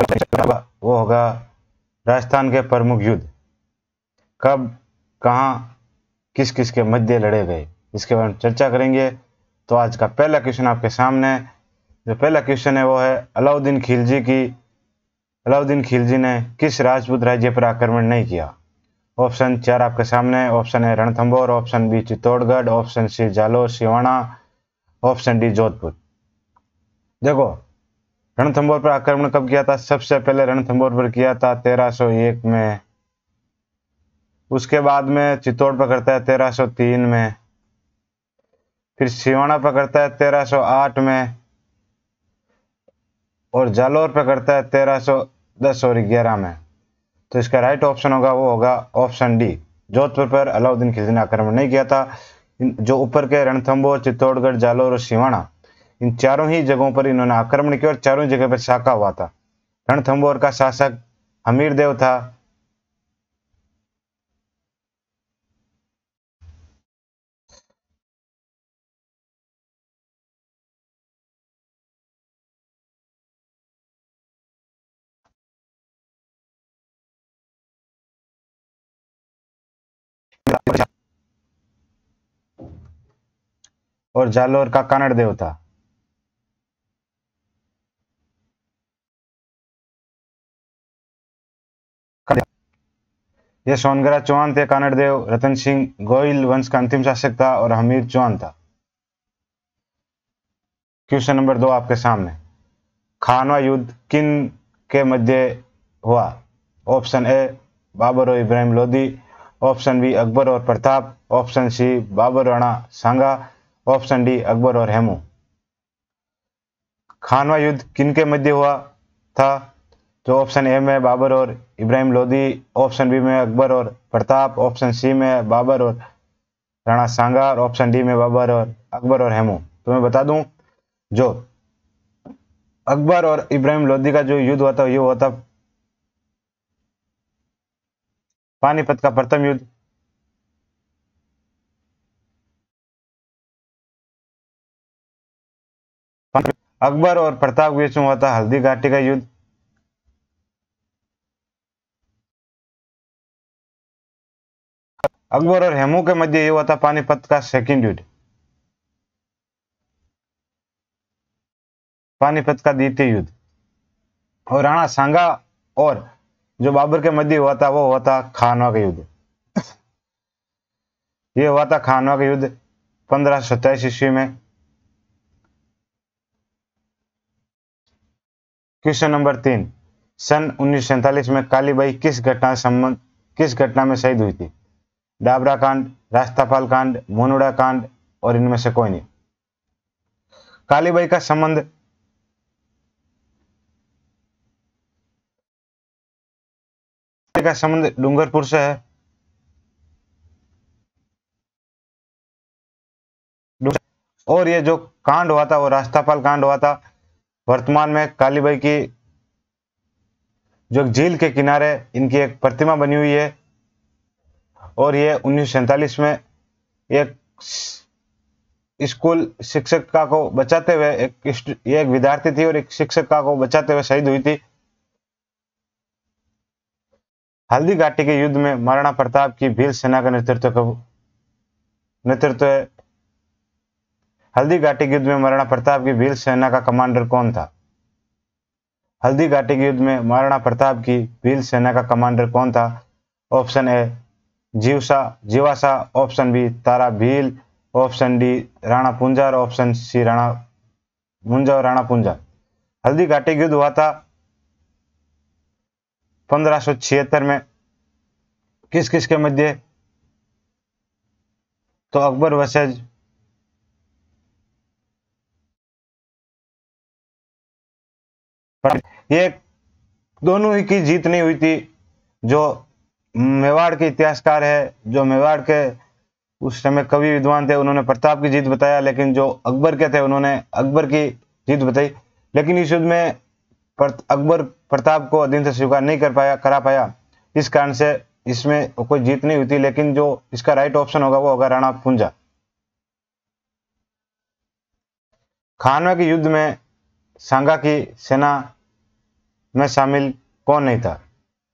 वो होगा राजस्थान के प्रमुख युद्ध कब, कहाँ, किस किस के मध्य लड़े गए, इसके बारे में चर्चा करेंगे। तो आज का पहला क्वेश्चन आपके सामने, जो पहला क्वेश्चन है वो है अलाउद्दीन खिलजी ने किस राजपूत राज्य पर आक्रमण नहीं किया। ऑप्शन 4 आपके सामने। ऑप्शन है Ranthambore, option B Chittorgarh, option C Jalore Siwana, option D Jodhpur. देखो, रणथंभौर पर आक्रमण कब किया था? सबसे पहले रणथंभौर पर किया था 1301 में। उसके बाद में चित्तौड़ पर करता है 1303 में। फिर सिवाना पर करता है 1308 में। और जालोर पर करता है 1310 और 11 में। तो इसका राइट ऑप्शन होगा वो होगा ऑप्शन डी। जोधपुर पर अलाउद्दीन खिलजी ने आक्रमण नहीं किया था। जो ऊपर के रणथंभौर, चित्तौड़गढ़, जालोर और सिवाना, इन चारों ही जगहों पर इन्होंने आक्रमण किया और चारों जगह पर साका हुआ था। रणथंभौर का शासक हमीर देव था। और जालोर का कानड़ देव था। ये सोनगरा चौहान थे, कानड़ देव। रतन सिंह गोयल वंश का अंतिम शासक था और हमीर चौहान था। क्वेश्चन नंबर 2 आपके सामने, खानवा युद्ध किन के मध्य हुआ? ऑप्शन ए बाबर और इब्राहिम लोदी, ऑप्शन बी अकबर और Pratap, option C Babur Rana Sanga, option D Akbar और हेमू। खानवा युद्ध किन के मध्य हुआ था? तो ऑप्शन ए में बाबर और इब्राहिम लोदी, ऑप्शन बी में अकबर और प्रताप, ऑप्शन सी में बाबर और राणा सांगा और ऑप्शन डी में बाबर और अकबर और हेमू। तो मैं बता दूं, जो अकबर और इब्राहिम लोदी का जो युद्ध हुआ था ये हुआ था पानीपत का प्रथम युद्ध। अकबर और प्रताप के बीच में हुआ था हल्दी घाटी का युद्ध। अकबर और हेमू के मध्य ये हुआ था पानीपत का सेकंड युद्ध, पानीपत का द्वितीय युद्ध। और राणा सांगा और जो बाबर के मध्य हुआ था वो हुआ था खानवा का युद्ध। ये हुआ था खानवा का युद्ध 1527 ईस्वी में। क्वेश्चन नंबर 3, सन 1947 में कालीबाई किस घटना में शहीद हुई थी? डाबरा कांड, रास्तापाल कांड, मोनुड़ा कांड और इनमें से कोई नहीं। कालीबाई का संबंध डूंगरपुर से है। और ये जो कांड हुआ था वो रास्तापाल कांड हुआ था। वर्तमान में कालीबाई की जो झील के किनारे इनकी एक प्रतिमा बनी हुई है। और ये 1947 में एक स्कूल शिक्षिका को बचाते हुए एक विद्यार्थी थी और एक शिक्षिका को बचाते हुए शहीद हुई थी। हल्दी घाटी के युद्ध में महाराणा प्रताप की भील सेना का नेतृत्व हल्दी घाटी के युद्ध में महाराणा प्रताप की भील सेना का कमांडर कौन था? हल्दी घाटी के युद्ध में महाराणा प्रताप की भील सेना का कमांडर कौन था? Option A Jivasa, option B Tara Bhil, option D Rana Punja और ऑप्शन सी राणा मुंजा और राणा पुंजा। हल्दी घाटी युद्ध हुआ था 1576 में। किस किस के मध्य? तो अकबर वर्सेज ये दोनों ही की जीत नहीं हुई थी। जो मेवाड़ के इतिहासकार है, जो मेवाड़ के उस समय कवि विद्वान थे, उन्होंने प्रताप की जीत बताया, लेकिन जो अकबर के थे उन्होंने अकबर की जीत बताई। लेकिन इस युद्ध में अकबर प्रताप को अधीन से स्वीकार नहीं करा पाया। इस कारण से इसमें कोई जीत नहीं हुई थी। लेकिन जो इसका राइट ऑप्शन होगा वो होगा राणा पुंजा। खानवा के युद्ध में सांगा की सेना में शामिल कौन नहीं था?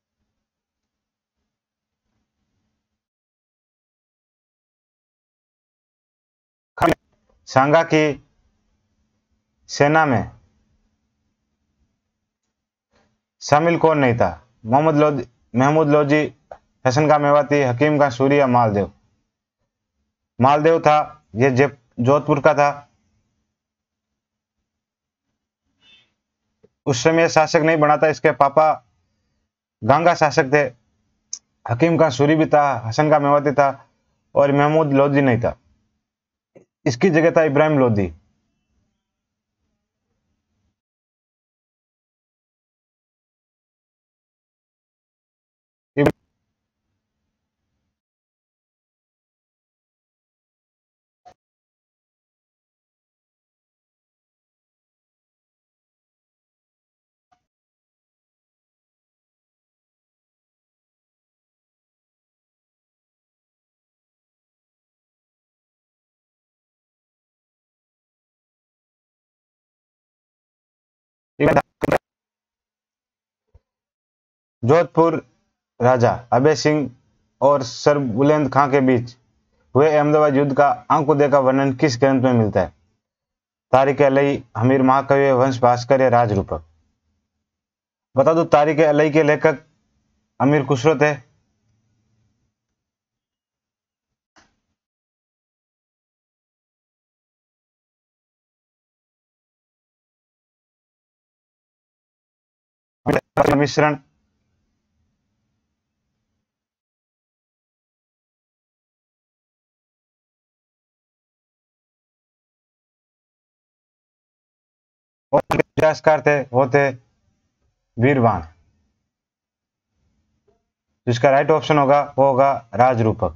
सांगा की सेना में शामिल कौन नहीं था? महमूद लोधी, हसन का मेवाती, हकीम का सूरी या मालदेव? मालदेव था। ये जोधपुर का था। उस समय शासक नहीं बना था, इसके पापा गंगा शासक थे। हकीम का सूरी भी था, हसन का मेवाती था और महमूद लोधी नहीं था। इसकी जगह था इब्राहिम लोधी। जोधपुर राजा अभय सिंह और सर बुलंद खां के बीच हुए अहमदाबाद युद्ध का आंखों का वर्णन किस ग्रंथ में मिलता है? तारिक अलई, हमीर महाकवि, वंश भास्कर या राजरूपक? बता दो, तारिक अलई के लेखक अमीर खुसरो थे। मिश्रण। और इतिहासकार थे वो थे वीरवान। जिसका राइट ऑप्शन होगा वो होगा राजरूपक।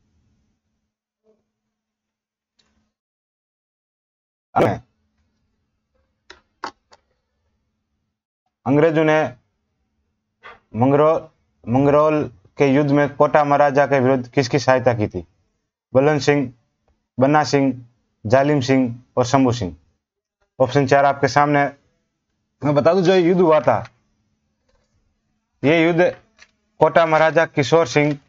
अंग्रेजों ने मंगरोल मंगरोल के युद्ध में कोटा महाराजा के विरुद्ध किसकी सहायता की थी? बुलंद सिंह, बन्ना सिंह, जालिम सिंह और शंभू सिंह? ऑप्शन 4 आपके सामने। मैं बता दूं, जो युद्ध हुआ था, ये युद्ध कोटा महाराजा किशोर सिंह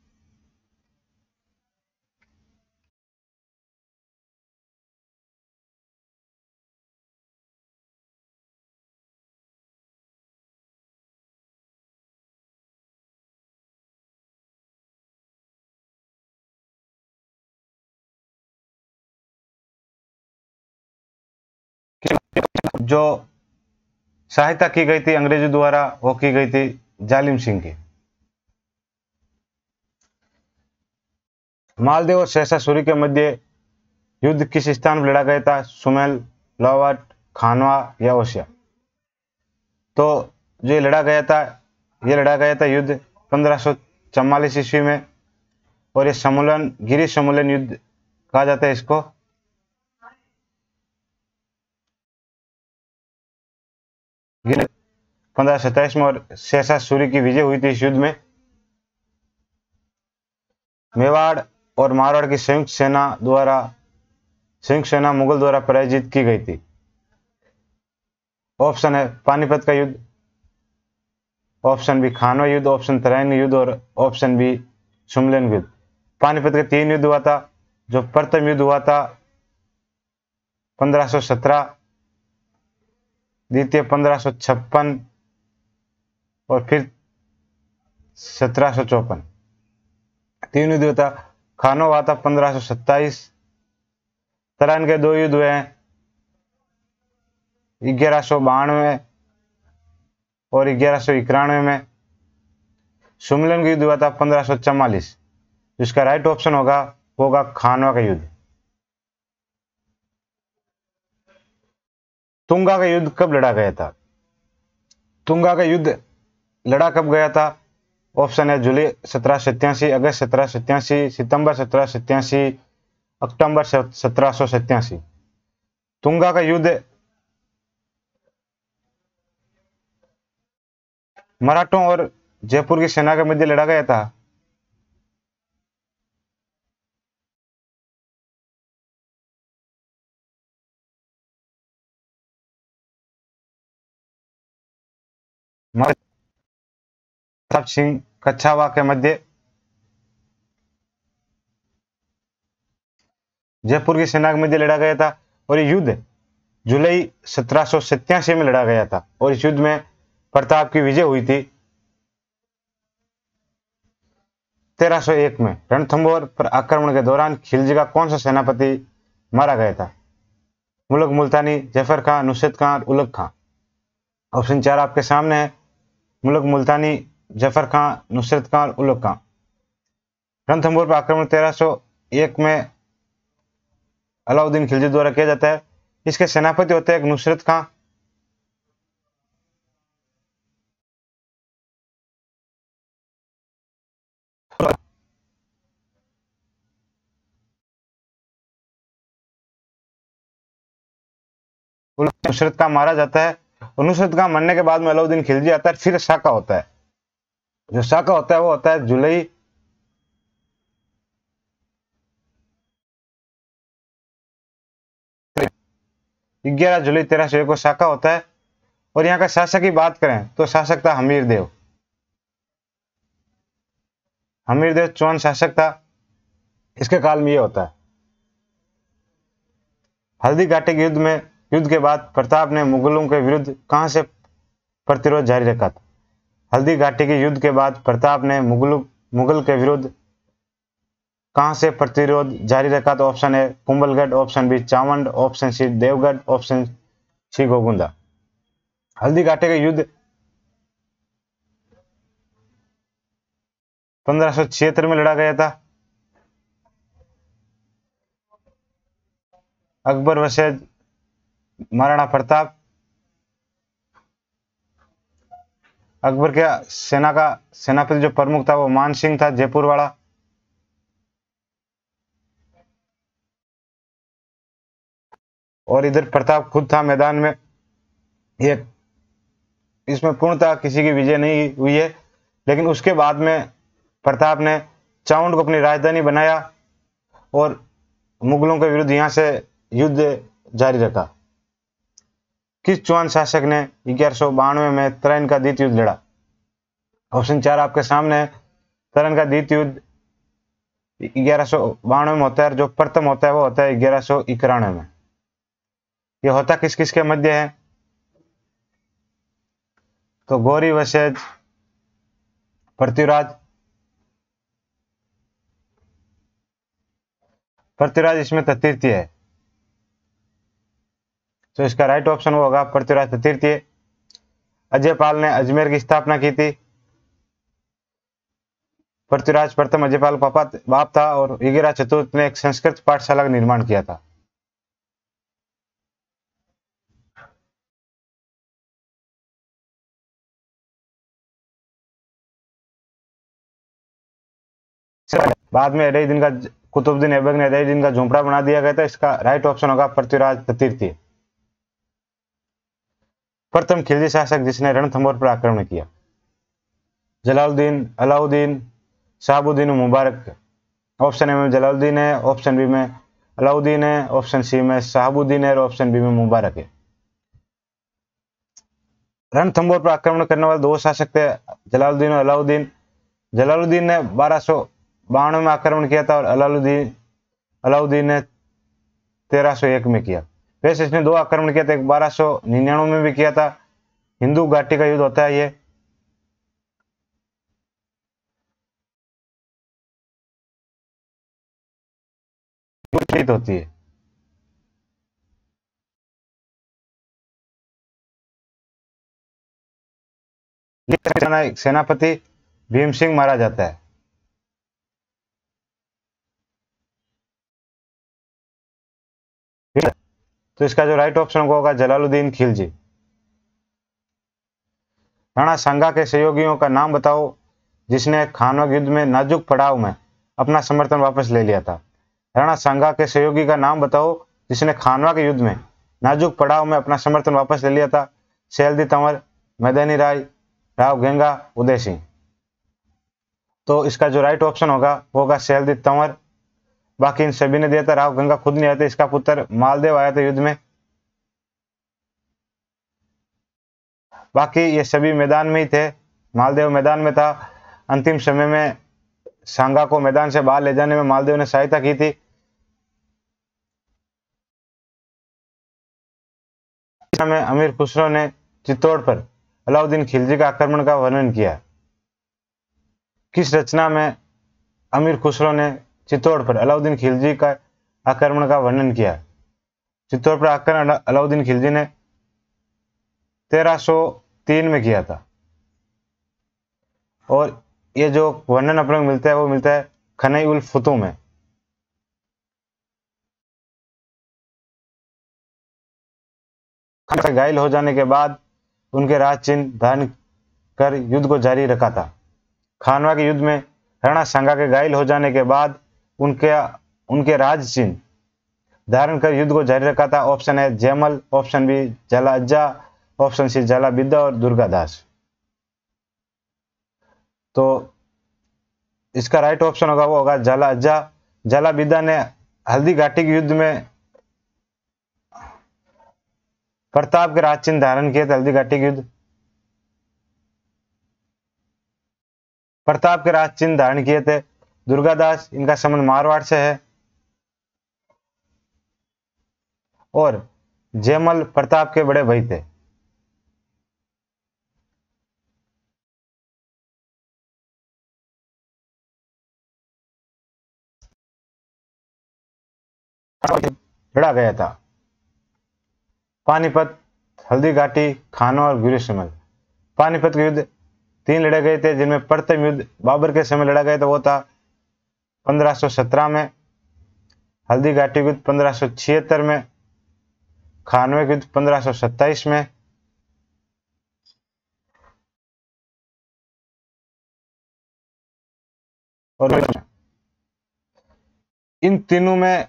जो सहायता की गई थी अंग्रेजों द्वारा, वो की गई थी जालिम सिंह की। मालदेव और सहसा सूरी के मध्य युद्ध किस स्थान पर लड़ा गया था? सुमेल, लोवाट, खानवा या ओसिया? तो जो ये लड़ा गया था युद्ध 1544 ईस्वी में। और ये सम्मेलन गिरी सम्मेलन युद्ध कहा जाता है इसको। गिरी 1527 में, और सहसा सूरी की विजय हुई थी इस युद्ध में। मेवाड़ और मारवाड़ की संयुक्त सेना मुगल द्वारा पराजित की गई थी। ऑप्शन है पानीपत का युद्ध, ऑप्शन बी खानवा युद्ध, ऑप्शन तराइन युद्ध और ऑप्शन बी सुमलन युद्ध। पानीपत के 3 युद्ध हुआ था। जो प्रथम युद्ध हुआ था 1517, द्वितीय 1556 और फिर 1754। 3 युद्ध हुआ था। खानवा हुआ था 1527। तराइन के 2 युद्ध हुए हैं 1192 और 1191 में। सुमलन का युद्ध हुआ था 1544। जिसका राइट ऑप्शन होगा खानवा का युद्ध। तुंगा का युद्ध कब लड़ा गया था? तुंगा का युद्ध लड़ा कब गया था? ऑप्शन है जुलाई 1787, अगस्त 1787, सितंबर 1787, अक्टूबर 1787। तुंगा का युद्ध मराठों और जयपुर की सेना के मध्य लड़ा गया था। प्रताप सिंह कच्छावा के मध्य जयपुर की सेना के मध्य लड़ा गया था। और ये युद्ध जुलाई 1787 में लड़ा गया था और इस युद्ध में प्रताप की विजय हुई थी। 1301 में रणथंभौर पर आक्रमण के दौरान खिलजी का कौन सा सेनापति मारा गया था? मुल्क मुल्तानी, जफर खां, नुसरत खां, उलग खां। ऑप्शन 4 आपके सामने है। मुल्क मुल्तानी, जफर खां, नुसरत खां, उलग खां। रणथंभौर पर आक्रमण 1301 में अलाउद्दीन खिलजी द्वारा किया जाता है। इसके सेनापति होते हैं नुसरत खां। नुसरत खां मारा जाता है और नुसरत खां मरने के बाद में अलाउद्दीन खिलजी आता है। फिर साका होता है। जो साका होता है वो होता है जुलाई 11 जुलाई 1301 को साका होता है। और यहाँ का शासक की बात करें तो शासक था हमीर देव। हमीर देव चौहान शासक था। इसके काल में यह होता है। हल्दी घाटी के युद्ध के बाद प्रताप ने मुगलों के विरुद्ध कहां से प्रतिरोध जारी रखा था? हल्दी घाटी के युद्ध के बाद प्रताप ने मुगल के विरुद्ध कहां से प्रतिरोध जारी रखा? तो ऑप्शन है Kumbhalgarh, option B Chavand, option C Devgarh, option C Gogunda. Haldi Ghati का युद्ध 1576 में लड़ा गया था। अकबर वर्सेज महाराणा प्रताप। अकबर के सेना का सेनापति जो प्रमुख था वो मान सिंह था, जयपुर वाला। और इधर प्रताप खुद था मैदान में। एक इसमें पूर्णतः किसी की विजय नहीं हुई है, लेकिन उसके बाद में प्रताप ने चावंड को अपनी राजधानी बनाया और मुगलों के विरुद्ध यहां से युद्ध जारी रखा। किस चौहान शासक ने 1192 में तराइन का द्वितीय युद्ध लड़ा? ऑप्शन 4 आपके सामने है। तराइन का द्वितीय युद्ध 1192 में होता है। जो प्रथम होता है वो होता है 1191 में। यह होता किस किस के मध्य है? तो गौरी वर्सेज पृथ्वीराज। पृथ्वीराज इसमें तृतीय है, तो इसका राइट ऑप्शन होगा पृथ्वीराज तृतीय। अजयपाल ने अजमेर की स्थापना की थी। पृथ्वीराज प्रथम अजयपाल बाप था और वगैरह चतुर्थ ने एक संस्कृत पाठशाला का निर्माण किया था। बाद में अलाउद्दीन का कुतुबुद्दीन ऐबक ने अलाउद्दीन का झोंपड़ा बना दिया गया था। इसका राइट ऑप्शन होगा पृथ्वीराज तृतीय। प्रथम खिलजी शासक जिसने रणथंभौर पर आक्रमण किया? जलालुद्दीन, अलाउद्दीन, शहाबुद्दीन मुबारक। ऑप्शन ए में जलालुद्दीन है, ऑप्शन बी में अलाउद्दीन है, ऑप्शन सी में शहाबुद्दीन है और ऑप्शन बी में मुबारक है। रणथंभौर पर आक्रमण करने वाले दो शासक थे, जलालुद्दीन और अलाउद्दीन। जलालुद्दीन ने 1292 में आक्रमण किया था और अलाउद्दीन ने 1301 में किया। वैसे इसने दो आक्रमण किया था, एक 1299 में भी किया था। हिंदू घाटी का युद्ध होता है ये। होती है। सेनापति भीम सिंह मारा जाता है। तो इसका जो राइट ऑप्शन होगा जलालुद्दीन खिलजी। राणा सांगा के सहयोगियों का नाम बताओ जिसने खानवा युद्ध में नाजुक पड़ाव में अपना समर्थन वापस ले लिया था। राणा सांगा के सहयोगी का नाम बताओ जिसने खानवा के युद्ध में नाजुक पड़ाव में अपना समर्थन वापस ले लिया था। सयालदी तंवर, मैदानी राय, राव गेंगा, उदय सिंह। तो इसका जो राइट ऑप्शन होगा वो होगा सयालदी तंवर। बाकी इन सभी ने दिया था। राव गंगा खुद नहीं आया था, इसका पुत्र मालदेव आया था युद्ध में। बाकी ये सभी मैदान में ही थे। मालदेव मैदान में था। अंतिम समय में सांगा को मैदान से बाहर ले जाने में मालदेव ने सहायता की थी। में अमीर खुसरो ने चित्तौड़ पर अलाउद्दीन खिलजी का आक्रमण का वर्णन किया। किस रचना में अमीर खुसरो ने चित्तौड़ पर अलाउद्दीन खिलजी का आक्रमण का वर्णन किया? चित्तौड़ पर आक्रमण अलाउद्दीन खिलजी ने 1303 में किया था। और ये जो वर्णन अपने को मिलता है वो मिलता है खनई उल फुतू में। घायल हो जाने के बाद उनके राज चिन्ह धारण कर युद्ध को जारी रखा था। खानवा के युद्ध में राणा सांगा के घायल हो जाने के बाद उनके राज चिन्ह धारण कर युद्ध को जारी रखा था। ऑप्शन है जयमल, ऑप्शन बी जाला अज्जा, ऑप्शन सी जाला बिद्दा और दुर्गादास। तो इसका राइट ऑप्शन होगा वो होगा जाला अज्जा। जाला बिद्दा ने हल्दी घाटी के युद्ध में प्रताप के राज चिन्ह धारण किए थे। हल्दी घाटी के युद्ध प्रताप के राज चिन्ह धारण किए थे। दुर्गादास, इनका संबंध मारवाड़ से है। और जयमल प्रताप के बड़े भाई थे। लड़ा गया था पानीपत, हल्दी घाटी, खानवा और गिरिशमल। पानीपत के युद्ध 3 लड़े गए थे, जिनमें प्रथम युद्ध बाबर के समय लड़ा गया था वो था 1517 में। हल्दी घाटी युद्ध 1576 में। खानवे युद्ध 1527 में। और इन तीनों में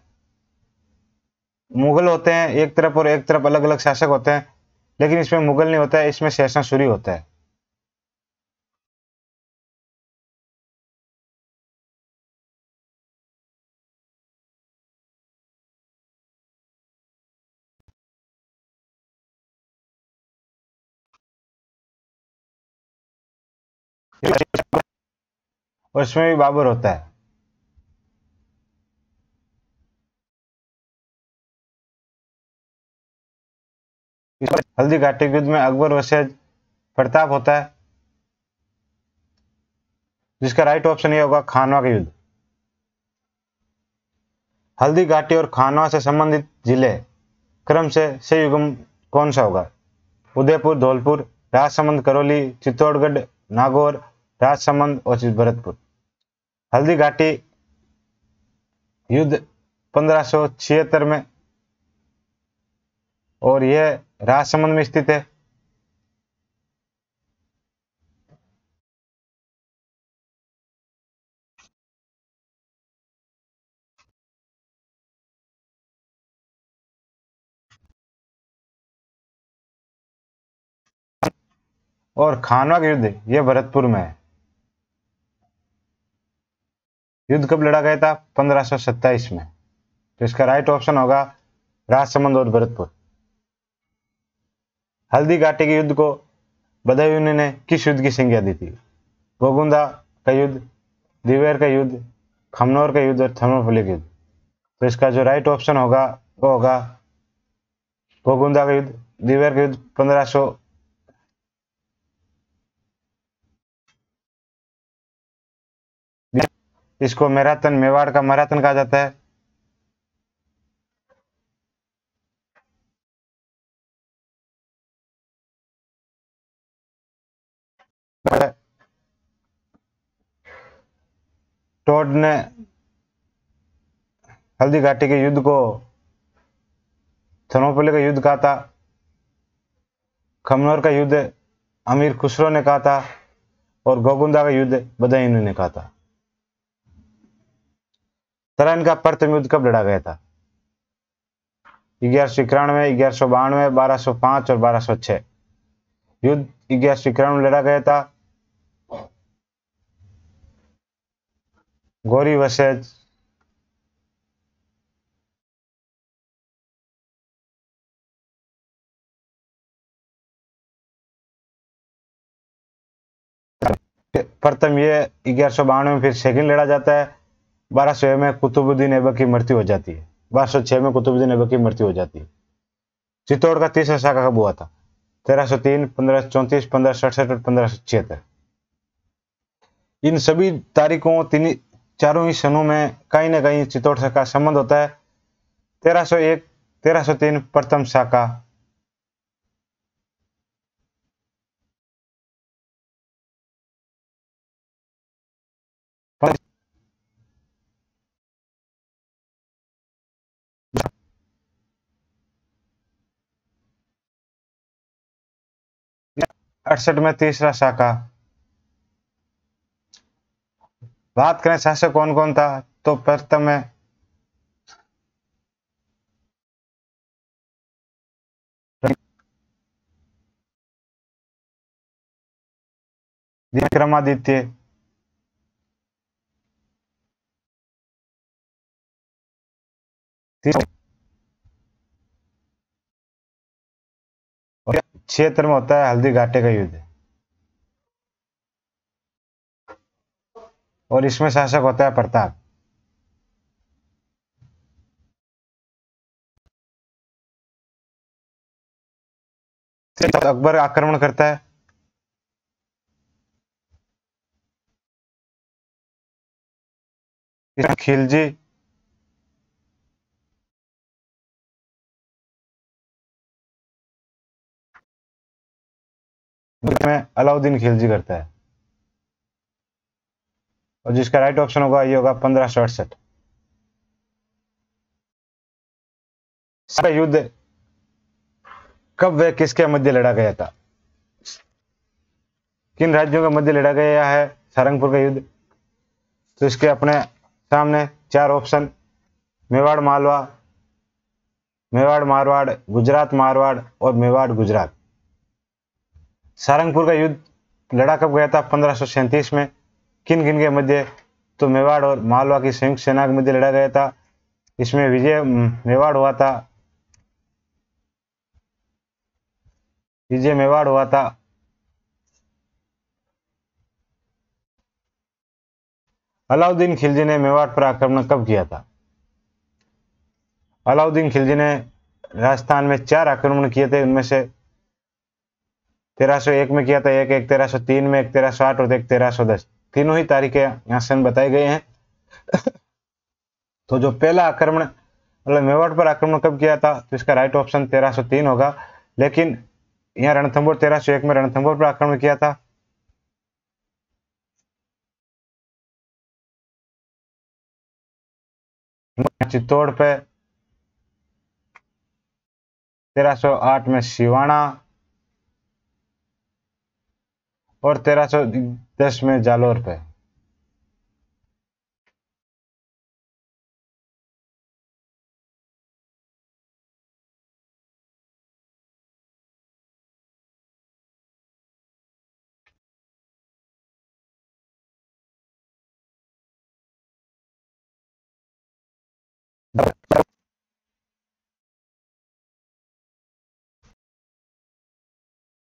मुगल होते हैं एक तरफ और एक तरफ अलग अलग शासक होते हैं, लेकिन इसमें मुगल नहीं होता है, इसमें शेषा सूरी होता है। और इसमें भी बाबर होता है। हल्दी घाटी युद्ध में अकबर वर्सेज प्रताप होता है, जिसका राइट ऑप्शन ये होगा खानवा का युद्ध। हल्दी घाटी और खानवा से संबंधित जिले क्रम से सही युग्म कौन सा होगा? उदयपुर, धौलपुर, राजसमंद, करौली, चित्तौड़गढ़, नागौर, राजसमंद और भरतपुर। हल्दी घाटी युद्ध 1576 में और यह राजसमंद में स्थित है। और खानवा का युद्ध यह भरतपुर में है। युद्ध कब लड़ा गया था? 1527 में। तो इसका राइट ऑप्शन होगा राजसमंद और भरतपुर। हल्दी घाटी के युद्ध को बदायूं ने किस युद्ध की संज्ञा दी थी? गोगुंदा का युद्ध, दिवेर का युद्ध, खमनौर का युद्ध और थर्मोपल्ली का युद्ध। तो इसका जो राइट ऑप्शन होगा वो होगा गोगुंदा का युद्ध। दिवेर का युद्ध 1500 इसको मैराथन, मेवाड़ का मैराथन कहा जाता है। टोड ने हल्दी घाटी के युद्ध को थर्मोपल्ली का युद्ध कहा था। खमनौर का युद्ध अमीर खुसरो ने कहा था और गोगुंदा का युद्ध बदायूं ने कहा था। तराइन का प्रथम युद्ध कब लड़ा गया था? 1191, 1192, 1205 और 1206। युद्ध 1191 में लड़ा गया था। गौरी वर्सेज प्रथम ये 1192 में फिर सेकंड लड़ा जाता है। 1200 में कुतुबुद्दीन ऐबक की मृत्यु हो जाती है। 1206 में कुतुबुद्दीन ऐबक की मृत्यु हो जाती है। चित्तौड़ का तीसरा शाखा कब हुआ था? 1303, 1534, 1567 और 1576। इन सभी तारीखों तीन चारों ही सनों में कहीं ना कहीं चित्तौड़ शाखा संबंध होता है। 1301, 1303 प्रथम शाखा, 68 में तीसरा शाखा। बात करें शासक कौन कौन था, तो प्रथम में विक्रमादित्य, और क्षेत्र में होता है हल्दी घाटी का युद्ध, और इसमें शासक होता है प्रताप। अकबर आक्रमण करता है। खिलजी, में अलाउद्दीन खिलजी करता है, और जिसका राइट ऑप्शन होगा ये होगा 1568। युद्ध कब व किसके मध्य लड़ा गया था? किन राज्यों के मध्य लड़ा गया है सारंगपुर का युद्ध? तो इसके अपने सामने चार ऑप्शन: मेवाड़ मालवा, मेवाड़ मारवाड़, गुजरात मारवाड़ और मेवाड़ गुजरात। सारंगपुर का युद्ध लड़ा कब गया था? 1537 में। किन किन के मध्य? तो मेवाड़ और मालवा की संयुक्त सेना के मध्य लड़ा गया था। इसमें विजय मेवाड़ हुआ था, विजय मेवाड़ हुआ था। अलाउद्दीन खिलजी ने मेवाड़ पर आक्रमण कब किया था? अलाउद्दीन खिलजी ने राजस्थान में 4 आक्रमण किए थे। उनमें से 1301 में किया था एक, 1303 में, 1308 और 1310। तीनों ही तारीखें यहाँ से बताए गए हैं। तो जो पहला आक्रमण मतलब मेवाड़ पर आक्रमण कब किया था, तो इसका राइट ऑप्शन 1303 होगा। लेकिन यहाँ रणथंभौर 1301 में रणथंभौर पर आक्रमण किया था। चित्तौड़ पे 1308 में सिवाना, और 1310 में जालोर पे।